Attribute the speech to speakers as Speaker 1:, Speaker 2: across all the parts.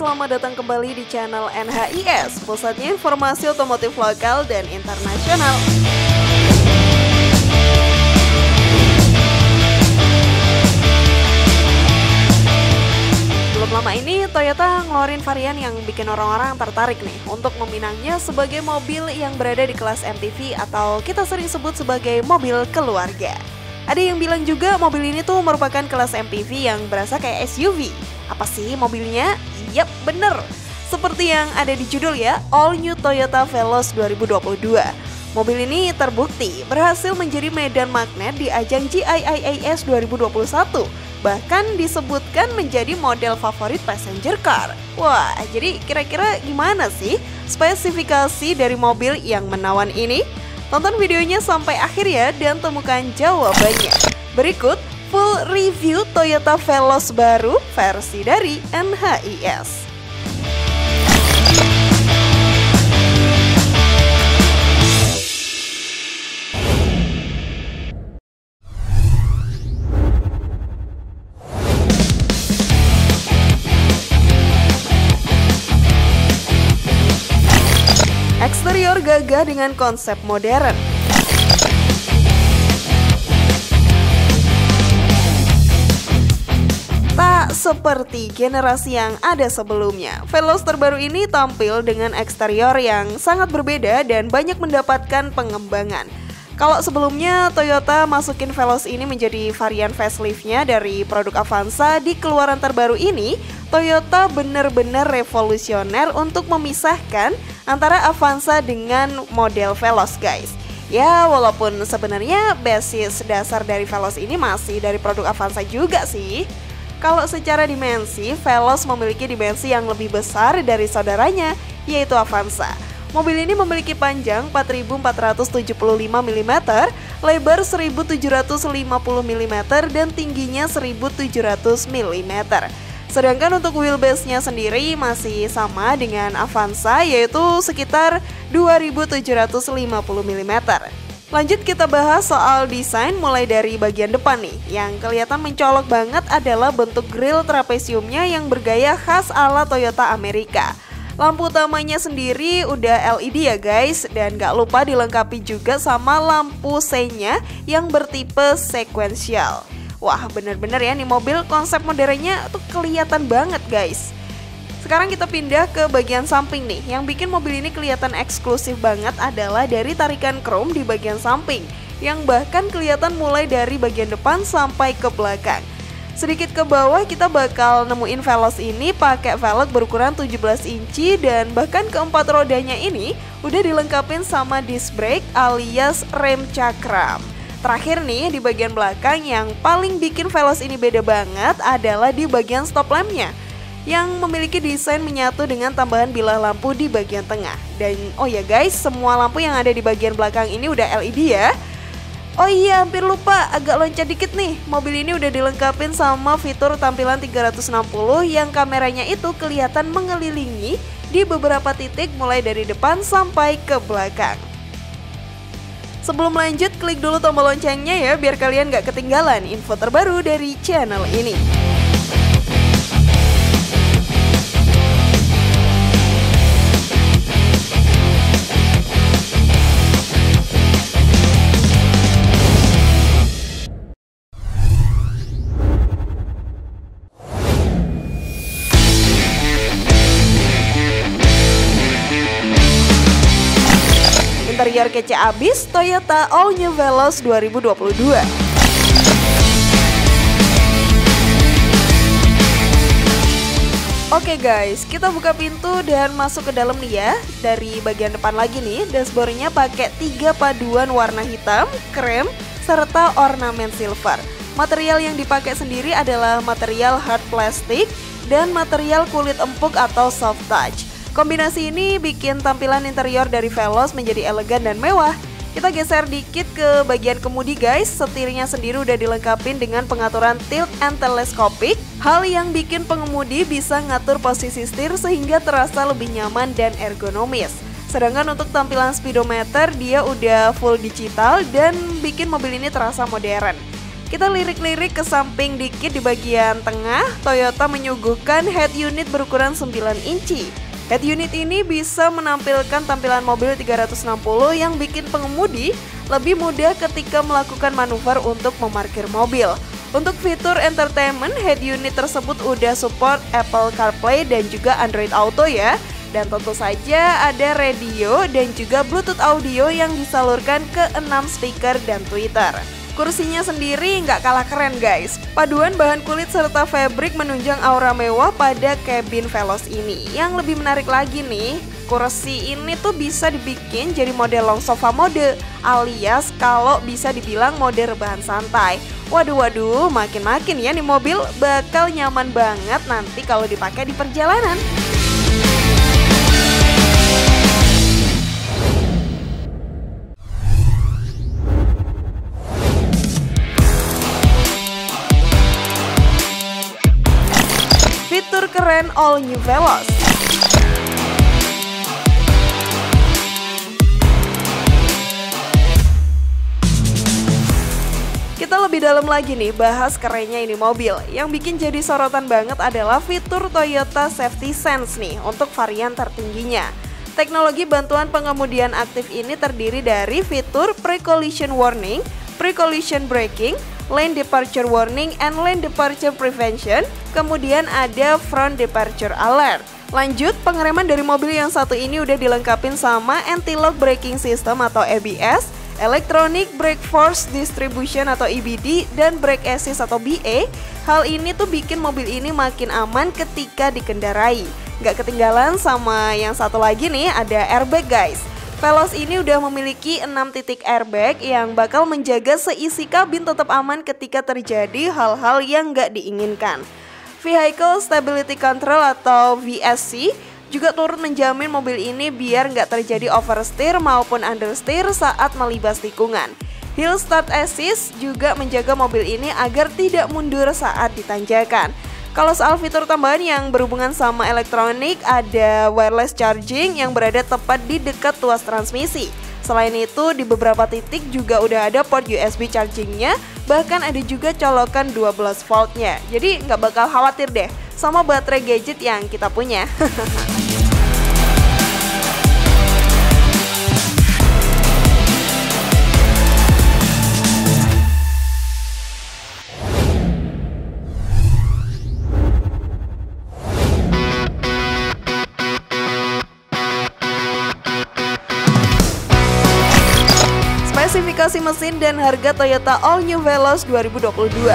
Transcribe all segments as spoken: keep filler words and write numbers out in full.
Speaker 1: selamat datang kembali di channel N H I S, pusatnya informasi otomotif lokal dan internasional. Belum lama ini Toyota ngeluarin varian yang bikin orang-orang tertarik nih untuk meminangnya sebagai mobil yang berada di kelas M P V atau kita sering sebut sebagai mobil keluarga. Ada yang bilang juga mobil ini tuh merupakan kelas M P V yang berasa kayak S U V. Apa sih mobilnya? Yap, bener. Seperti yang ada di judul ya, All New Toyota Veloz dua ribu dua puluh dua. Mobil ini terbukti berhasil menjadi medan magnet di ajang G I I A S dua ribu dua puluh satu. Bahkan disebutkan menjadi model favorit passenger car. Wah, jadi kira-kira gimana sih spesifikasi dari mobil yang menawan ini? Tonton videonya sampai akhir ya dan temukan jawabannya. Berikut full review Toyota Veloz baru versi dari N H I S. Eksterior gagah dengan konsep modern. Tak seperti generasi yang ada sebelumnya, Veloz terbaru ini tampil dengan eksterior yang sangat berbeda dan banyak mendapatkan pengembangan. Kalau sebelumnya Toyota masukin Veloz ini menjadi varian facelift-nya dari produk Avanza, di keluaran terbaru ini Toyota benar-benar revolusioner untuk memisahkan antara Avanza dengan model Veloz, guys. Ya, walaupun sebenarnya basis dasar dari Veloz ini masih dari produk Avanza juga sih. Kalau secara dimensi, Veloz memiliki dimensi yang lebih besar dari saudaranya, yaitu Avanza. Mobil ini memiliki panjang empat ribu empat ratus tujuh puluh lima milimeter, lebar seribu tujuh ratus lima puluh milimeter, dan tingginya seribu tujuh ratus milimeter. Sedangkan untuk wheelbase-nya sendiri masih sama dengan Avanza, yaitu sekitar dua ribu tujuh ratus lima puluh milimeter. Lanjut kita bahas soal desain mulai dari bagian depan nih. Yang kelihatan mencolok banget adalah bentuk grill trapesiumnya yang bergaya khas ala Toyota Amerika. Lampu utamanya sendiri udah L E D ya guys, dan gak lupa dilengkapi juga sama lampu seinya yang bertipe sequential. Wah, bener-bener ya nih mobil konsep modernnya tuh kelihatan banget guys. Sekarang kita pindah ke bagian samping nih. Yang bikin mobil ini kelihatan eksklusif banget adalah dari tarikan chrome di bagian samping, yang bahkan kelihatan mulai dari bagian depan sampai ke belakang. Sedikit ke bawah kita bakal nemuin Veloz ini pakai velg berukuran tujuh belas inci, dan bahkan keempat rodanya ini udah dilengkapin sama disc brake alias rem cakram. Terakhir nih, di bagian belakang yang paling bikin Veloz ini beda banget adalah di bagian stop lampnya, yang memiliki desain menyatu dengan tambahan bilah lampu di bagian tengah. Dan oh ya guys, semua lampu yang ada di bagian belakang ini udah L E D ya. Oh iya, hampir lupa, agak loncat dikit nih. Mobil ini udah dilengkapin sama fitur tampilan tiga ratus enam puluh yang kameranya itu kelihatan mengelilingi di beberapa titik mulai dari depan sampai ke belakang. Sebelum lanjut, klik dulu tombol loncengnya ya biar kalian gak ketinggalan info terbaru dari channel ini. Interior kece abis Toyota All New Veloz dua ribu dua puluh dua. Oke guys, kita buka pintu dan masuk ke dalam nih ya. Dari bagian depan lagi nih, dashboardnya pakai tiga paduan warna hitam, krem, serta ornamen silver. Material yang dipakai sendiri adalah material hard plastik dan material kulit empuk atau soft touch. Kombinasi ini bikin tampilan interior dari Veloz menjadi elegan dan mewah. Kita geser dikit ke bagian kemudi guys. Setirnya sendiri udah dilengkapi dengan pengaturan tilt and telescopic, hal yang bikin pengemudi bisa ngatur posisi setir sehingga terasa lebih nyaman dan ergonomis. Sedangkan untuk tampilan speedometer dia udah full digital dan bikin mobil ini terasa modern. Kita lirik-lirik ke samping dikit di bagian tengah, Toyota menyuguhkan head unit berukuran sembilan inci. Head unit ini bisa menampilkan tampilan mobil tiga ratus enam puluh yang bikin pengemudi lebih mudah ketika melakukan manuver untuk memarkir mobil. Untuk fitur entertainment, head unit tersebut udah support Apple CarPlay dan juga Android Auto ya. Dan tentu saja ada radio dan juga Bluetooth audio yang disalurkan ke enam speaker dan tweeter. Kursinya sendiri nggak kalah keren guys. Paduan bahan kulit serta fabric menunjang aura mewah pada kabin Veloz ini. Yang lebih menarik lagi nih, kursi ini tuh bisa dibikin jadi model long sofa mode, alias kalau bisa dibilang mode rebahan santai. Waduh waduh, makin-makin ya nih mobil bakal nyaman banget nanti kalau dipakai di perjalanan. Fitur keren all new Veloz. Kita lebih dalam lagi nih bahas kerennya ini mobil. Yang bikin jadi sorotan banget adalah fitur Toyota Safety Sense nih untuk varian tertingginya. Teknologi bantuan pengemudian aktif ini terdiri dari fitur Pre-Collision Warning, Pre-Collision Braking, Lane Departure Warning, and Lane Departure Prevention. Kemudian ada Front Departure Alert. Lanjut, pengereman dari mobil yang satu ini udah dilengkapin sama Anti-Lock Braking System atau A B S, Electronic Brake Force Distribution atau E B D, dan Brake Assist atau B A. Hal ini tuh bikin mobil ini makin aman ketika dikendarai. Gak ketinggalan sama yang satu lagi nih, ada airbag guys. Veloz ini udah memiliki enam titik airbag yang bakal menjaga seisi kabin tetap aman ketika terjadi hal-hal yang gak diinginkan. Vehicle Stability Control atau V S C juga turut menjamin mobil ini biar nggak terjadi oversteer maupun understeer saat melibas tikungan. Hill Start Assist juga menjaga mobil ini agar tidak mundur saat ditanjakan. Kalau soal fitur tambahan yang berhubungan sama elektronik, ada wireless charging yang berada tepat di dekat tuas transmisi. Selain itu, di beberapa titik juga udah ada port U S B chargingnya, bahkan ada juga colokan dua belas voltnya. Jadi nggak bakal khawatir deh sama baterai gadget yang kita punya. Spesifikasi mesin dan harga Toyota All New Veloz dua ribu dua puluh dua.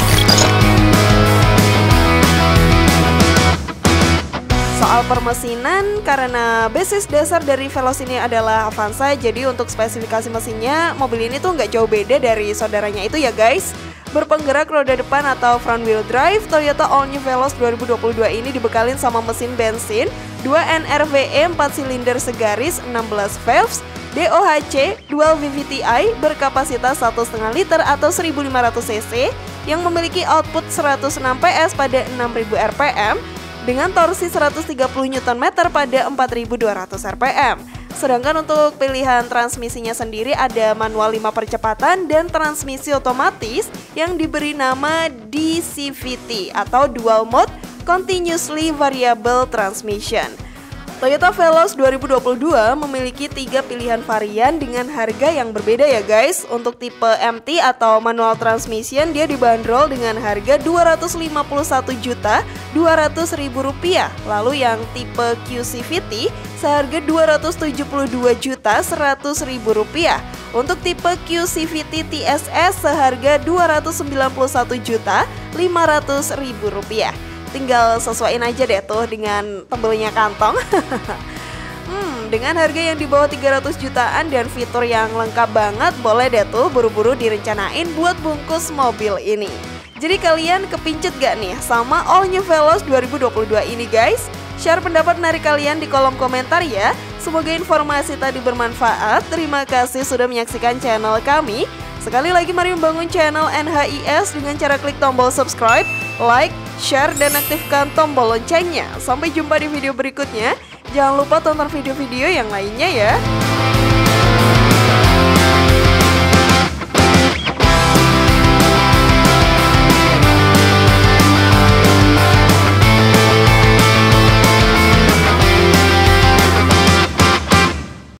Speaker 1: Soal permesinan, karena basis dasar dari Veloz ini adalah Avanza, jadi untuk spesifikasi mesinnya mobil ini tuh nggak jauh beda dari saudaranya itu ya guys. Berpenggerak roda depan atau front wheel drive, Toyota All New Veloz dua ribu dua puluh dua ini dibekalin sama mesin bensin dua N R V E empat silinder segaris enam belas valves, D O H C Dual V V T I berkapasitas satu koma lima liter atau seribu lima ratus cc yang memiliki output seratus enam P S pada enam ribu R P M dengan torsi seratus tiga puluh Newton meter pada empat ribu dua ratus R P M. Sedangkan untuk pilihan transmisinya sendiri ada manual lima percepatan dan transmisi otomatis yang diberi nama D C V T atau Dual Mode Continuously Variable Transmission. Toyota Veloz dua ribu dua puluh dua memiliki tiga pilihan varian dengan harga yang berbeda ya guys. Untuk tipe M T atau manual transmission dia dibanderol dengan harga dua ratus lima puluh satu juta dua ratus ribu rupiah. Lalu yang tipe Q C V T seharga dua ratus tujuh puluh dua juta seratus ribu rupiah. Untuk tipe Q C V T T S S seharga dua ratus sembilan puluh satu juta lima ratus ribu rupiah. Tinggal sesuaiin aja deh tuh dengan tebelnya kantong. hmm, Dengan harga yang di bawah tiga ratus jutaan dan fitur yang lengkap banget, boleh deh tuh buru-buru direncanain buat bungkus mobil ini. Jadi kalian kepincut gak nih sama All New Veloz dua ribu dua puluh dua ini guys? Share pendapat menarik kalian di kolom komentar ya. Semoga informasi tadi bermanfaat. Terima kasih sudah menyaksikan channel kami. Sekali lagi mari membangun channel N H I S dengan cara klik tombol subscribe, like, share, dan aktifkan tombol loncengnya. Sampai jumpa di video berikutnya. Jangan lupa tonton video-video yang lainnya ya.